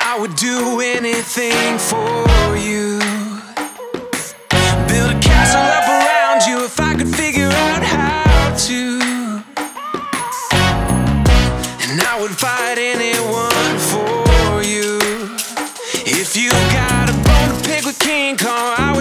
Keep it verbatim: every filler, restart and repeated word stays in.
I would do anything for you. Build a castle up around you if I could figure out how to. And I would fight anyone for you. If you got a bone to pick with King Kong, I would